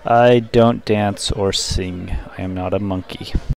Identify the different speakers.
Speaker 1: I don't dance or sing. I am not a monkey.